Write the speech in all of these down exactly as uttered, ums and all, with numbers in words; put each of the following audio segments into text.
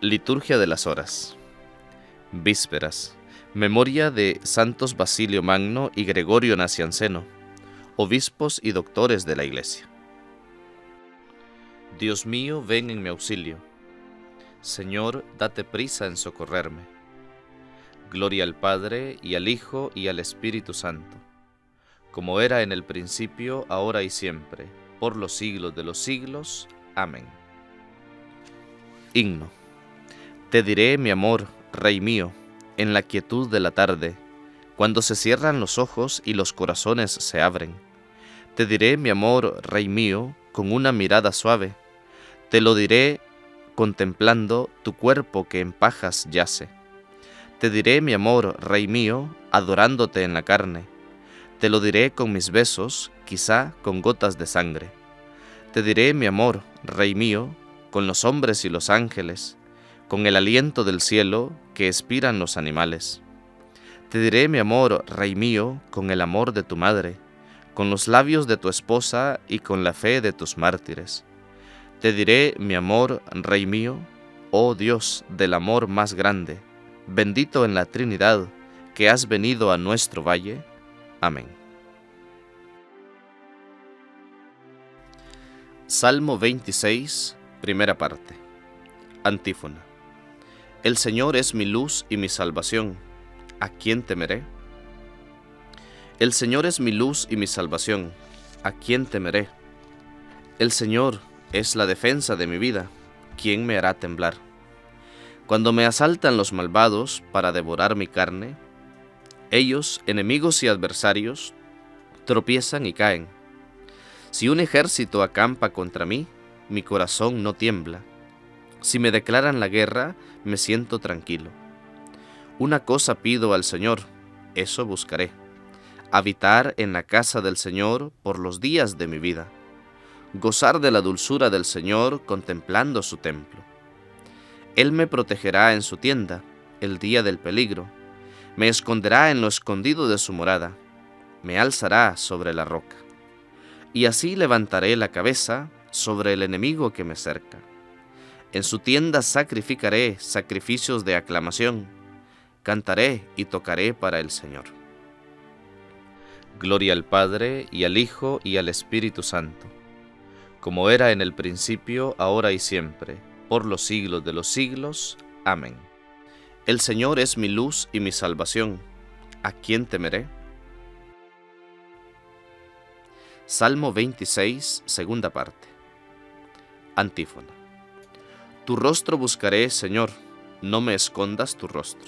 Liturgia de las Horas. Vísperas. Memoria de Santos Basilio Magno y Gregorio Nacianceno, obispos y doctores de la Iglesia. Dios mío, ven en mi auxilio. Señor, date prisa en socorrerme. Gloria al Padre, y al Hijo, y al Espíritu Santo, como era en el principio, ahora y siempre, por los siglos de los siglos. Amén. Himno. Te diré, mi amor, Rey mío, en la quietud de la tarde, cuando se cierran los ojos y los corazones se abren. Te diré, mi amor, Rey mío, con una mirada suave. Te lo diré contemplando tu cuerpo que en pajas yace. Te diré, mi amor, Rey mío, adorándote en la carne. Te lo diré con mis besos, quizá con gotas de sangre. Te diré, mi amor, Rey mío, con los hombres y los ángeles, con el aliento del cielo que expiran los animales. Te diré, mi amor, Rey mío, con el amor de tu madre, con los labios de tu esposa y con la fe de tus mártires. Te diré, mi amor, Rey mío, oh Dios del amor más grande, bendito en la Trinidad, que has venido a nuestro valle. Amén. Salmo veintiséis, primera parte. Antífona. El Señor es mi luz y mi salvación. ¿A quién temeré? El Señor es mi luz y mi salvación. ¿A quién temeré? El Señor es la defensa de mi vida. ¿Quién me hará temblar? Cuando me asaltan los malvados para devorar mi carne, ellos, enemigos y adversarios, tropiezan y caen. Si un ejército acampa contra mí, mi corazón no tiembla. Si me declaran la guerra, me siento tranquilo. Una cosa pido al Señor, eso buscaré: habitar en la casa del Señor por los días de mi vida, gozar de la dulzura del Señor contemplando su templo. Él me protegerá en su tienda el día del peligro, me esconderá en lo escondido de su morada, me alzará sobre la roca. Y así levantaré la cabeza sobre el enemigo que me cerca. En su tienda sacrificaré sacrificios de aclamación, cantaré y tocaré para el Señor. Gloria al Padre, y al Hijo, y al Espíritu Santo, como era en el principio, ahora y siempre, por los siglos de los siglos. Amén. El Señor es mi luz y mi salvación. ¿A quién temeré? Salmo veintiséis, segunda parte. Antífona. Tu rostro buscaré, Señor, no me escondas tu rostro.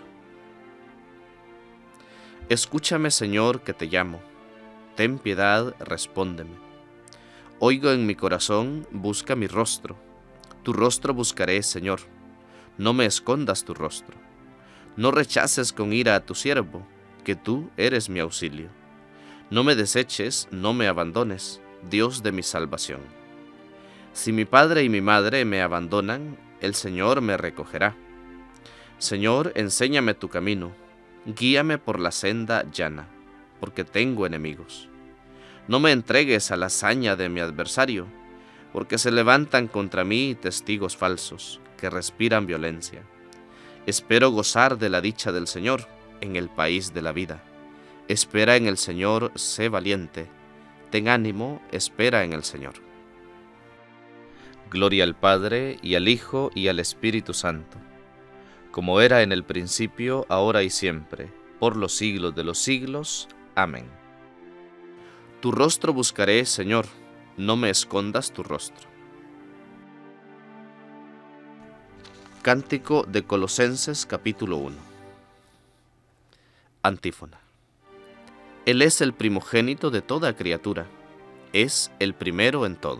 Escúchame, Señor, que te llamo. Ten piedad, respóndeme. Oigo en mi corazón, busca mi rostro. Tu rostro buscaré, Señor, no me escondas tu rostro. No rechaces con ira a tu siervo, que tú eres mi auxilio. No me deseches, no me abandones, Dios de mi salvación. Si mi padre y mi madre me abandonan, el Señor me recogerá. Señor, enséñame tu camino, guíame por la senda llana, porque tengo enemigos. No me entregues a la saña de mi adversario, porque se levantan contra mí testigos falsos, que respiran violencia. Espero gozar de la dicha del Señor en el país de la vida. Espera en el Señor, sé valiente. Ten ánimo, espera en el Señor. Gloria al Padre, y al Hijo, y al Espíritu Santo, como era en el principio, ahora y siempre, por los siglos de los siglos. Amén. Tu rostro buscaré, Señor, no me escondas tu rostro. Cántico de Colosenses, capítulo uno. Antífona. Él es el primogénito de toda criatura, es el primero en todo.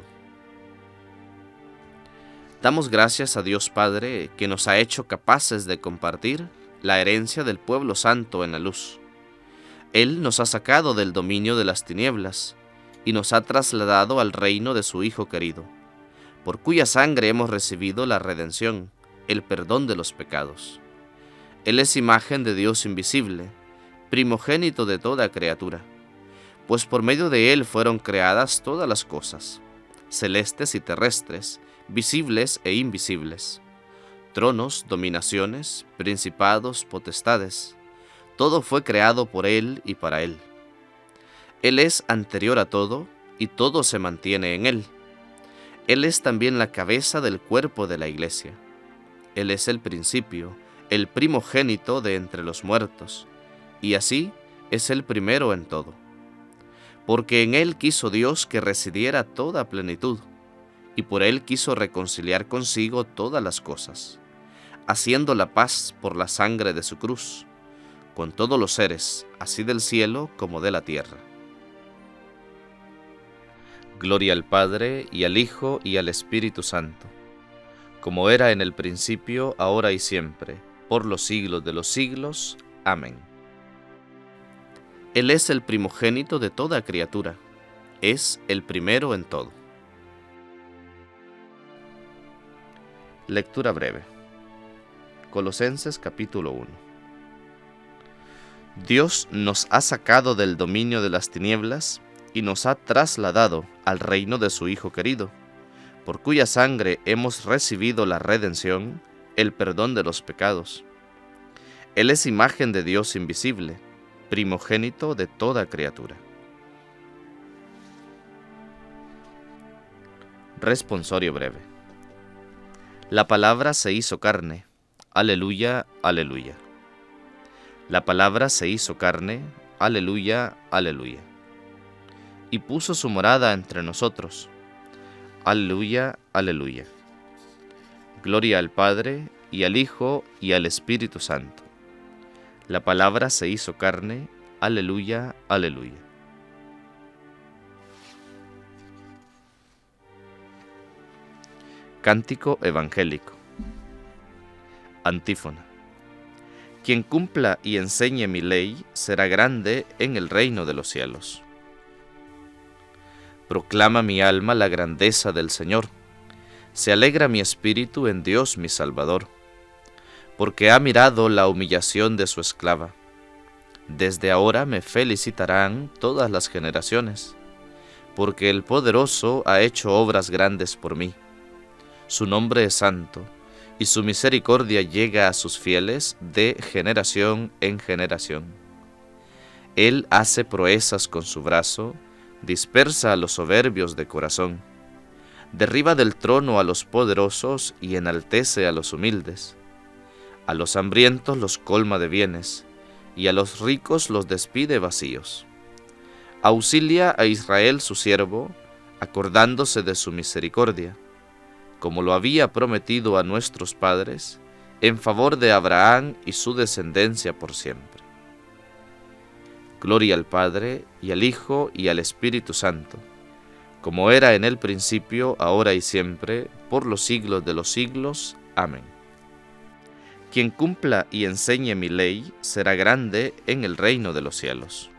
Damos gracias a Dios Padre, que nos ha hecho capaces de compartir la herencia del pueblo santo en la luz. Él nos ha sacado del dominio de las tinieblas y nos ha trasladado al reino de su Hijo querido, por cuya sangre hemos recibido la redención, el perdón de los pecados. Él es imagen de Dios invisible, primogénito de toda criatura, pues por medio de Él fueron creadas todas las cosas, celestes y terrestres, visibles e invisibles, tronos, dominaciones, principados, potestades. Todo fue creado por Él y para Él. Él es anterior a todo, y todo se mantiene en Él. Él es también la cabeza del cuerpo de la Iglesia. Él es el principio, el primogénito de entre los muertos, y así es el primero en todo. Porque en Él quiso Dios que residiera toda plenitud, y por Él quiso reconciliar consigo todas las cosas, haciendo la paz por la sangre de su cruz, con todos los seres, así del cielo como de la tierra. Gloria al Padre, y al Hijo, y al Espíritu Santo, como era en el principio, ahora y siempre, por los siglos de los siglos. Amén. Él es el primogénito de toda criatura, es el primero en todo. Lectura breve. Colosenses capítulo uno. Dios nos ha sacado del dominio de las tinieblas y nos ha trasladado al reino de su Hijo querido, por cuya sangre hemos recibido la redención, el perdón de los pecados. Él es imagen de Dios invisible, primogénito de toda criatura. Responsorio breve. La palabra se hizo carne. Aleluya, aleluya. La palabra se hizo carne. Aleluya, aleluya. Y puso su morada entre nosotros. Aleluya, aleluya. Gloria al Padre, y al Hijo, y al Espíritu Santo. La palabra se hizo carne. Aleluya, aleluya. Cántico evangélico. Antífona. Quien cumpla y enseñe mi ley será grande en el reino de los cielos. Proclama mi alma la grandeza del Señor. Se alegra mi espíritu en Dios mi Salvador, porque ha mirado la humillación de su esclava. Desde ahora me felicitarán todas las generaciones, porque el Poderoso ha hecho obras grandes por mí. Su nombre es santo, y su misericordia llega a sus fieles de generación en generación. Él hace proezas con su brazo, dispersa a los soberbios de corazón, derriba del trono a los poderosos y enaltece a los humildes. A los hambrientos los colma de bienes, y a los ricos los despide vacíos. Auxilia a Israel su siervo, acordándose de su misericordia, como lo había prometido a nuestros padres, en favor de Abraham y su descendencia por siempre. Gloria al Padre, y al Hijo, y al Espíritu Santo, como era en el principio, ahora y siempre, por los siglos de los siglos. Amén. Quien cumpla y enseñe mi ley será grande en el reino de los cielos.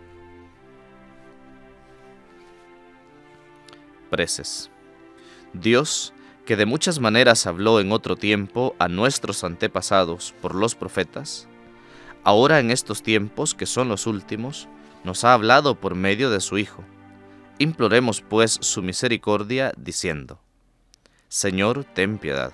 Preces. Dios, que de muchas maneras habló en otro tiempo a nuestros antepasados por los profetas, ahora en estos tiempos que son los últimos, nos ha hablado por medio de su Hijo. Imploremos pues su misericordia, diciendo: Señor, ten piedad.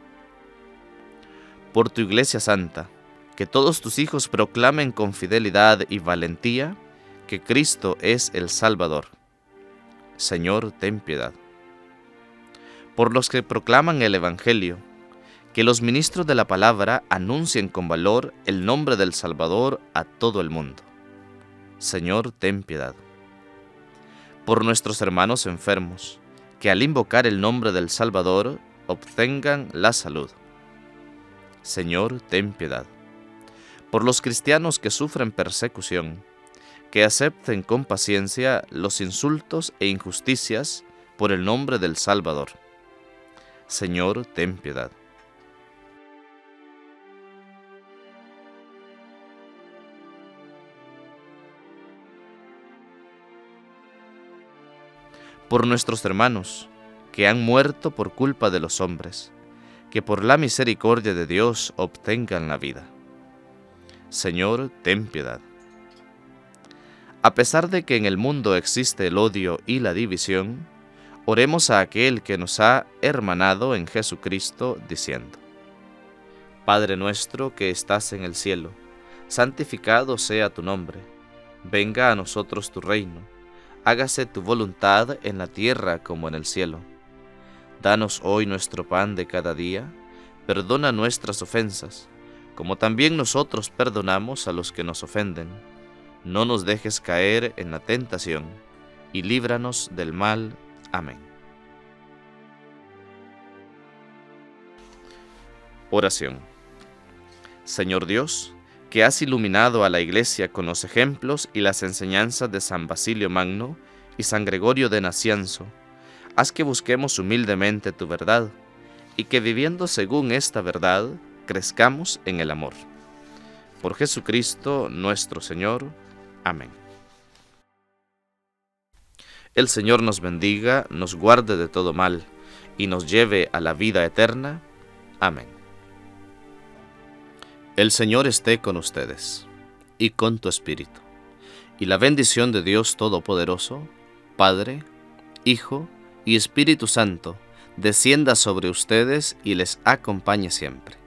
Por tu Iglesia Santa, que todos tus hijos proclamen con fidelidad y valentía que Cristo es el Salvador. Señor, ten piedad. Por los que proclaman el Evangelio, que los ministros de la palabra anuncien con valor el nombre del Salvador a todo el mundo. Señor, ten piedad. Por nuestros hermanos enfermos, que al invocar el nombre del Salvador obtengan la salud. Señor, ten piedad. Por los cristianos que sufren persecución, que acepten con paciencia los insultos e injusticias por el nombre del Salvador. Señor, ten piedad. Por nuestros hermanos, que han muerto por culpa de los hombres, que por la misericordia de Dios obtengan la vida. Señor, ten piedad. A pesar de que en el mundo existe el odio y la división, oremos a aquel que nos ha hermanado en Jesucristo, diciendo: Padre nuestro que estás en el cielo, santificado sea tu nombre. Venga a nosotros tu reino. Hágase tu voluntad en la tierra como en el cielo. Danos hoy nuestro pan de cada día. Perdona nuestras ofensas, como también nosotros perdonamos a los que nos ofenden. No nos dejes caer en la tentación, y líbranos del mal. Amén. Oración. Señor Dios, que has iluminado a la Iglesia con los ejemplos y las enseñanzas de San Basilio Magno y San Gregorio de Nacianzo, haz que busquemos humildemente tu verdad, y que viviendo según esta verdad, crezcamos en el amor. Por Jesucristo nuestro Señor. Amén. El Señor nos bendiga, nos guarde de todo mal, y nos lleve a la vida eterna. Amén. El Señor esté con ustedes, y con tu espíritu, y la bendición de Dios Todopoderoso, Padre, Hijo y Espíritu Santo, descienda sobre ustedes y les acompañe siempre.